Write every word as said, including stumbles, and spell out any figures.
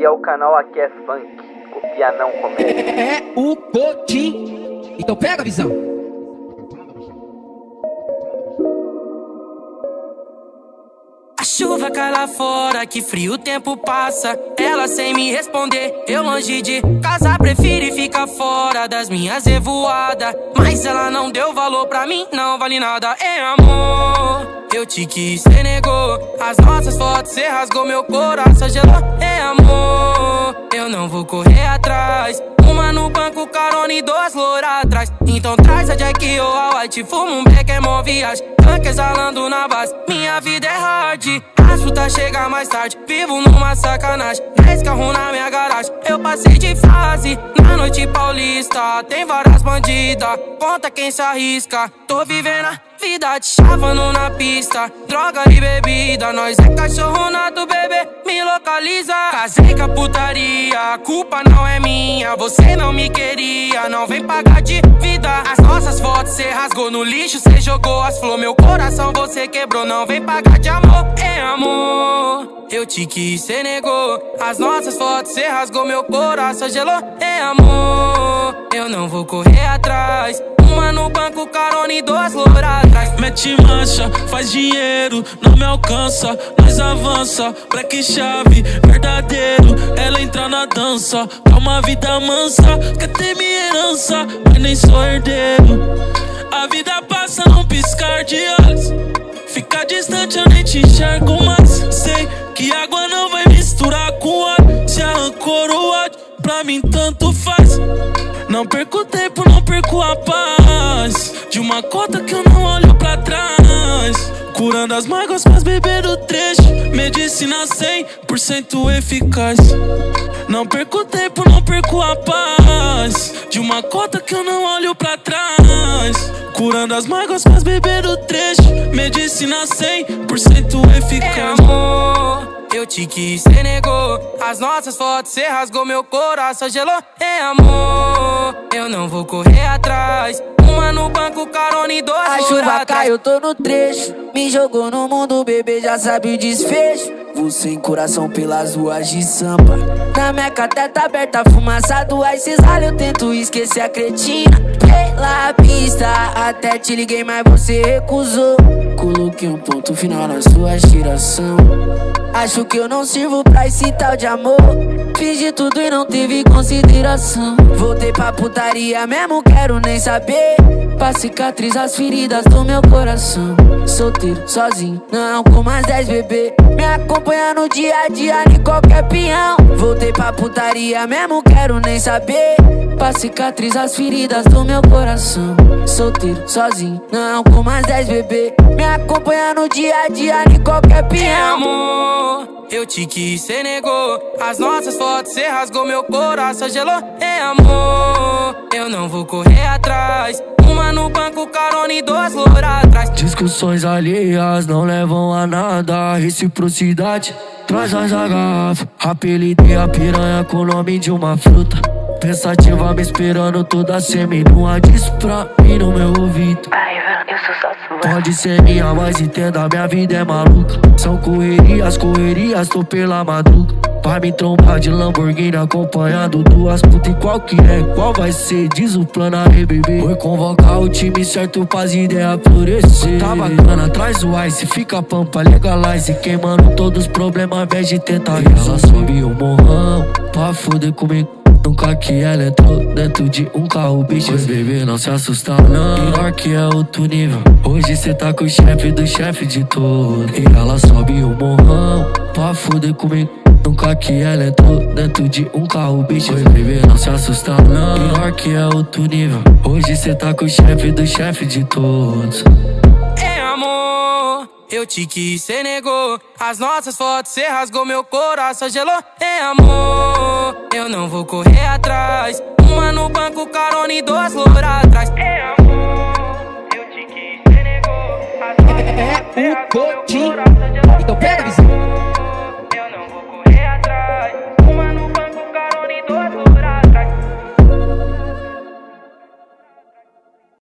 é o canal Aqui é Funk, copia não comédia. É o Cotim. Então pega a visão. A chuva cai lá fora, que frio o tempo passa. Ela sem me responder, eu longe de casa prefiro ficar fora das minhas revoadas. Mas ela não deu valor pra mim, não vale nada, é amor. Eu te quis, cê negou. As nossas fotos, cê rasgou meu coração, gelou, é amor. Eu não vou correr atrás. Uma no banco, carona e duas loura atrás. Então traz a Jack ou a White, fuma um beck, é mó viagem. Tanque exalando na base, minha vida é hard. As frutas chegam mais tarde, vivo numa sacanagem. Dez carros na minha garagem, eu passei de fase. Na noite paulista, tem várias bandidas. Conta quem se arrisca, tô vivendo a vida de chavando na pista. Droga e bebida, nós é cachorro nato, bebê, me localiza. Casei com a putaria, a culpa não é minha. Você não me queria, não vem pagar de vida. As nossas fotos cê rasgou no lixo, cê jogou as flores. Meu coração você quebrou, não vem pagar de amor, é amor. Eu te quis, cê negou. As nossas fotos cê rasgou, meu coração gelou, é amor. Eu não vou correr atrás. Uma no banco, carona e duas loura atrás. Mete marcha, faz dinheiro, não me alcança. Nós avança, black chave, verdadeiro. Ela entra na dança, pra uma vida mansa. Quer ter minha herança, mas nem sou herdeiro. A vida passa num piscar de olhos. Fica distante, eu nem te enxergo mais. Sei que água não vai misturar com óleo. Se arrancou o ódio, pra mim tanto faz. Não perco tempo, não perco a paz de uma conta que eu não olho pra trás. Curando as mágoas, mas bebendo trecho. Medicina cem por cento eficaz. Não perco tempo, não perco a paz de uma conta que eu não olho pra trás. Curando as mágoas, mas bebendo trecho. Medicina cem por cento eficaz. É amor, eu te quis, cê negou. As nossas fotos cê rasgou, meu coração gelou, é amor. Eu não vou correr atrás. Uma no banco, carona e duas a chuva cai, eu tô no trecho. Me jogou no mundo, bebê já sabe o desfecho. Vou sem coração pelas ruas de Sampa. Na minha cateta aberta, fumaça do Ice Rally. Eu tento esquecer a cretina pela pista. Até te liguei, mas você recusou. Coloquei um ponto final na sua geração. Acho que eu não sirvo pra esse tal de amor. Fiz de tudo e não teve consideração. Voltei pra putaria mesmo, quero nem saber. Pra cicatrizar as feridas do meu coração. Solteiro, sozinho, não com mais dez bebê. Me acompanha no dia a dia, em qualquer peão. Voltei pra putaria mesmo, quero nem saber. Pra cicatrizar as feridas do meu coração. Solteiro, sozinho, não com mais dez bebê. Me acompanha no dia a dia, em qualquer peão. É amor, eu te quis, cê negou. As nossas fotos cê rasgou, meu coração gelou, é amor. Eu não vou correr atrás. Uma no banco, carona e duas loura atrás. Discussões alheias não levam a nada. Reciprocidade traz as garrafas. Apelidei a piranha com o nome de uma fruta. Pensativa me esperando toda semi-nua. Diz pra mim no meu ouvido: ai, eu sou só sua. Pode ser minha, mas entenda, minha vida é maluca. São correrias, correrias, tô pela madruga. Vai me trombar de Lamborghini acompanhado duas putas. E qual que é, qual vai ser? Diz o plano aí, bebê. Foi convocar o time certo pras ideias florescer. Tá bacana, traz o ice, fica pampa, legalize. Queimando todos os problemas ao invés de tentar. Ela sobe o morrão pra foder comigo. Nunca que ela entrou dentro de um carro, bicho. Pois bebê, não se assusta não. Pior que é outro nível. Hoje cê tá com o chefe do chefe de todos. E ela sobe o morrão pra foder comigo. Nunca que ela entrou dentro de um carro, bicho. Pois bebê, não se assusta não. Pior que é outro nível. Hoje cê tá com o chefe do chefe de todos. É amor, eu te quis, cê negou. As nossas fotos cê rasgou, meu coração gelou, é amor. Eu não vou correr atrás. Uma no banco, carona e duas loura atrás. É amor, eu te quis, cê negou. As nossas fotos cê rasgou, meu coração gelou, então pega a visão.